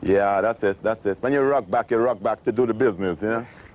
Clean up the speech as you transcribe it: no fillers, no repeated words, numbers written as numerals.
Yeah, that's it, that's it. When you rock back to do the business, you know?